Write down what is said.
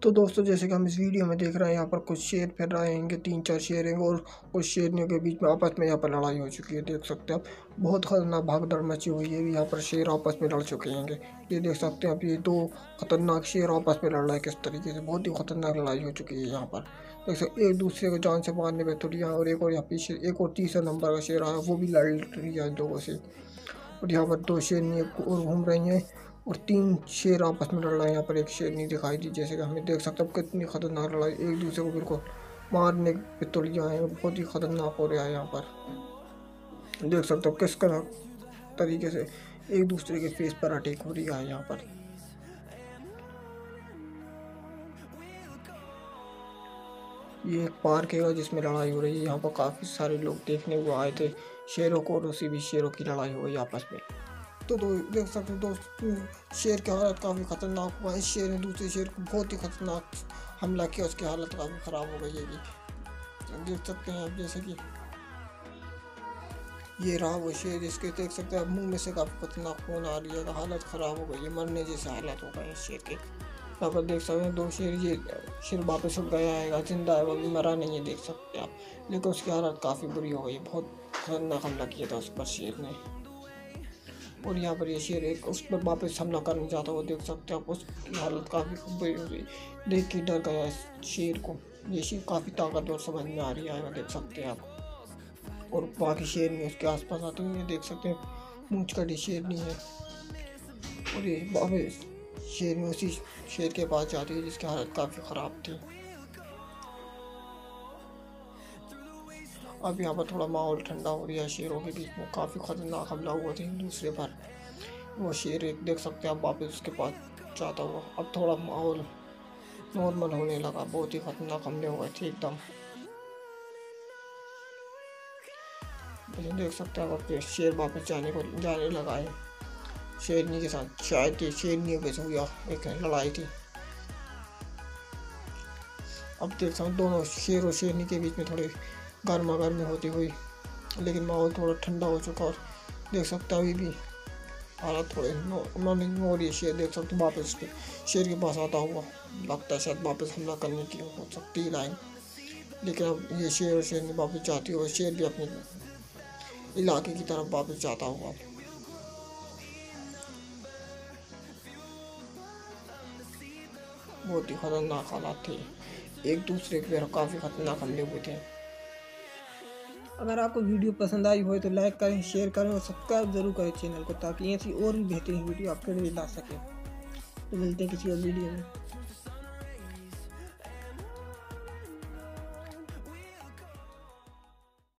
तो दोस्तों जैसे कि हम इस वीडियो में देख रहे हैं यहाँ पर कुछ शेर फिर रहे हैं, 3-4 शेर हैं और कुछ शेरनियों के बीच में आपस में यहाँ पर लड़ाई हो चुकी है। देख सकते हैं आप, बहुत खतरनाक भागदौड़ मची हुई है। यहाँ पर शेर आपस में लड़ चुके हैं। ये देख सकते हैं आप, ये दो खतरनाक शेर आपस में लड़ रहे हैं किस तरीके से। बहुत ही खतरनाक लड़ाई हो चुकी है यहाँ पर। देख सकते एक दूसरे को जान से मारने में तुलिया, और एक और यहाँ पीछे एक और तीसरा नंबर का शेर आया, वो भी लड़ रही है लोगों से। और यहाँ पर दो शेरनी और घूम रही हैं और 3 शेर आपस में लड़ रहे हैं। यहाँ पर एक शेरनी दिखाई दी, जैसे कि हमें देख सकते हैं कितनी खतरनाक लड़ाई, एक दूसरे को बिल्कुल मारने पे तुलिया है। बहुत ही खतरनाक हो रहा है यहाँ पर। देख सकते हो किस तरीके से एक दूसरे के फेस पर अटैक हो रही है यहाँ पर। ये एक पार्क है जिसमें लड़ाई हो रही है। यहाँ पर काफ़ी सारे लोग देखने को आए थे शेरों को, और उसी भी शेरों की लड़ाई हो गई आपस में। तो देख सकते हो दोस्त, शेर की हालत काफ़ी ख़तरनाक हुआ है। इस शेर ने दूसरे शेर को बहुत ही खतरनाक हमला किया, उसकी हालत काफ़ी ख़राब हो गई है। कि देख सकते हैं आप, जैसे कि ये रहा वो शेर, जिसके देख सकते हैं मुंह में से काफ़ी खतरनाक खून आ रही है, हालत ख़राब हो गई है, मरने जैसे हालत हो गए इस शेर के। यहाँ पर देख सकते हैं 2 शेर, ये शेर वापस उठ गया है, जिंदा है, वो अभी मरा नहीं है, देख सकते हैं आप, लेकिन उसकी हालत काफ़ी बुरी हो गई है। बहुत खतरनाक हमला किया था उस पर शेर ने। और यहाँ पर ये शेर एक उस पर वापस हमला करना चाहता हुआ, देख सकते हैं आप, उसकी हालत काफ़ी बुरी हो गई, देख के डर गया इस शेर को। ये शेर काफ़ी ताकतवर समझ में आ रही है, देख सकते हैं आप। और बाकी शेर नहीं उसके आसपास आते हुए, देख सकते हैं मूंछ कटी शेर नहीं है। और ये वापस शेर में उसी शेर के पास जाती है जिसकी हालत काफ़ी ख़राब थी। अब यहाँ पर थोड़ा माहौल ठंडा हो रहा है, शेरों के बीच में काफ़ी खतरनाक हमला हुआ था एक दूसरे पर। वो शेर एक देख सकते हैं आप वापस उसके पास जाता हुआ। अब थोड़ा माहौल नॉर्मल होने लगा, बहुत ही खतरनाक हमले हो गए थे एकदम। देख सकते हैं आप, शेर वापस जाने लगा है। शेरनी के साथ शायद ये शेरनियों के साथ एक लड़ाई थी। अब देख सकते हैं दोनों शेर और शेरनी के बीच में थोड़ी गर्मा गर्मी होती हुई, लेकिन माहौल थोड़ा ठंडा हो चुका। और देख सकते हैं अभी भी हालत थोड़ी नॉर्मल हो रही है। शेर देख सकते वापस शेर के पास आता हुआ, लगता है शायद वापस हमला करने की हो सकती है लाइन। लेकिन अब ये शेर और शेरनी वापस जाती हुई, शेर भी अपने इलाके की तरफ वापस जाता हुआ। बहुत ही खतरनाक हालात थे, एक दूसरे के काफ़ी खतरनाक हमले हुए थे। अगर आपको वीडियो पसंद आई हो तो लाइक करें, शेयर करें और सब्सक्राइब जरूर करें चैनल को, ताकि ऐसी और भी बेहतरीन वीडियो आपके लिए ला सकें। तो मिलते हैं किसी और वीडियो में।